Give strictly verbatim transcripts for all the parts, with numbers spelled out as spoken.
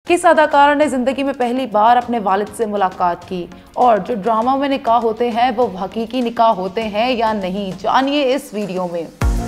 किस अदाकारा ने जिंदगी में पहली बार अपने वालिद से मुलाकात की और जो ड्रामा में निकाह होते हैं वो हकीकी निकाह होते हैं या नहीं, जानिए इस वीडियो में।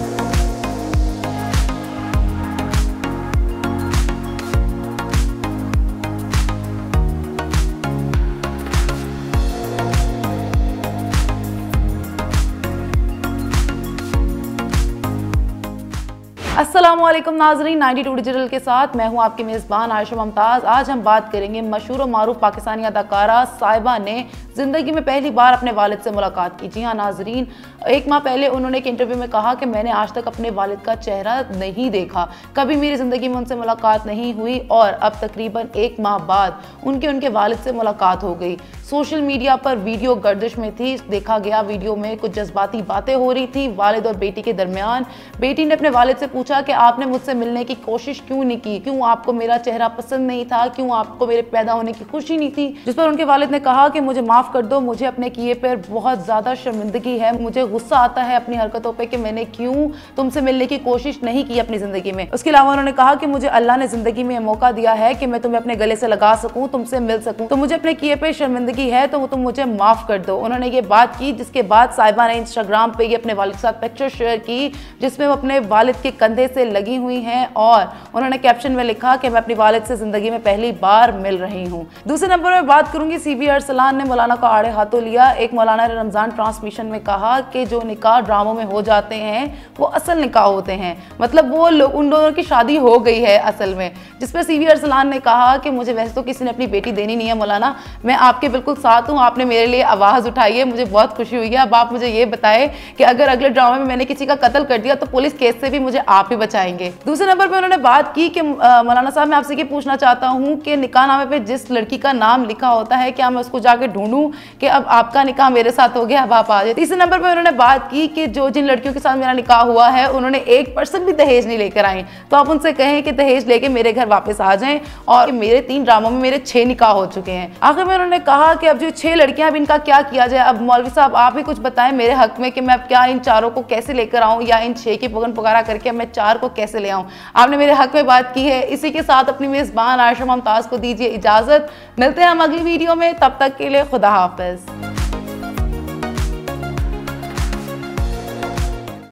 अस्सलामुअलैकुम नाज़रीन, नाइंटी टू डिजिटल के साथ मैं हूं आपकी मेज़बान आयशा मुमताज़। आज हम बात करेंगे मशहूर और मारूफ पाकिस्तानी अदाकारा साहिबा ने ज़िंदगी में पहली बार अपने वालिद से मुलाकात की। जी हाँ नाज़रीन, एक माह पहले उन्होंने एक इंटरव्यू में कहा कि मैंने आज तक अपने वालिद का चेहरा नहीं देखा, कभी मेरी ज़िंदगी में उनसे मुलाकात नहीं हुई और अब तकरीबन एक माह बाद उनके उनके वालिद से मुलाकात हो गई। सोशल मीडिया पर वीडियो गर्दिश में थी, देखा गया वीडियो में कुछ जज्बाती बातें हो रही थी वालिद और बेटी के दरमियान। बेटी ने अपने वालिद से पूछा कि आपने मुझसे मिलने की कोशिश क्यों नहीं की, क्यों आपको मेरा चेहरा पसंद नहीं था, क्यों आपको मेरे पैदा होने की खुशी नहीं थी। जिस पर उनके वालिद ने कहा कि मुझे माफ़ कर दो, मुझे अपने किए पर बहुत ज़्यादा शर्मिंदगी है, मुझे गुस्सा आता है अपनी हरकतों पर कि मैंने क्यों तुमसे मिलने की कोशिश नहीं की अपनी ज़िंदगी में। उसके अलावा उन्होंने कहा कि मुझे अल्लाह ने ज़िंदगी में मौका दिया है कि मैं तुम्हें अपने गले से लगा सकूँ, तुमसे मिल सकूँ, तो मुझे अपने किए पर शर्मिंदगी है तो तुम मुझे माफ़ कर दो। उन्होंने ये बात की जिसके बाद साहिबा ने इंस्टाग्राम पे ये अपने वालिद के साथ पिक्चर शेयर की जिसमें वो अपने वालिद के कंधे से लगी हुई हैं और उन्होंने कैप्शन में लिखा कि मैं अपनी वालिद से ज़िंदगी में पहली बार मिल रही हूँ। दूसरे नंबर में बात करूंगी सी बी अरसलान ने मौलाना को आड़े हाथों लिया। एक मौलाना ने रमज़ान ट्रांसमिशन में कहा कि जो निकाह ड्रामों में हो जाते हैं वो असल निकाह होते हैं, मतलब वो लोग उन दोनों की शादी हो गई है असल में। जिस पर सी बी अरसलान ने कहा कि मुझे वैसे तो किसी ने अपनी बेटी देनी नहीं है मौलाना, मैं आपके बिल्कुल साथ हूँ, आपने मेरे लिए आवाज़ उठाई है, मुझे बहुत खुशी हुई है। अब आप मुझे ये बताएं कि अगर अगले ड्रामे में मैंने किसी का कत्ल कर दिया तो पुलिस केस से भी मुझे आप ही बचाएंगे। दूसरे नंबर पे उन्होंने बात की कि मौलाना साहब मैं आपसे ये पूछना चाहता हूँ कि निकाहनामे पे जिस लड़की का नाम लिखा होता है क्या मैं उसको जाके ढूंढूं कि अब आपका निकाह मेरे साथ हो गया, अब आप आ जाए। तीसरे नंबर पे उन्होंने बात की कि जो जिन लड़कियों के साथ मेरा निकाह हुआ है उन्होंने एक परसेंट भी दहेज नहीं लेकर आई, तो आप उनसे कहें कि दहेज लेके मेरे घर वापस आ जाएं। और मेरे तीन ड्रामों में मेरे छह निकाह हो चुके हैं। आखिर में उन्होंने कहा कि अब जो छह लड़कियां अब इनका क्या किया जाए। अब मौलवी साहब आप ही कुछ बताएं मेरे हक में कि मैं अब क्या इन चारों को कैसे लेकर आऊं या इन छह की पुगन पुकारा करके मैं चार को कैसे ले आऊं। आपने मेरे हक में बात की है। इसी के साथ अपनी मेज़बान आयशा मुमताज़ को दीजिए इजाजत। मिलते हैं हम अगली वीडियो में, तब तक के लिए खुदा हाफिज।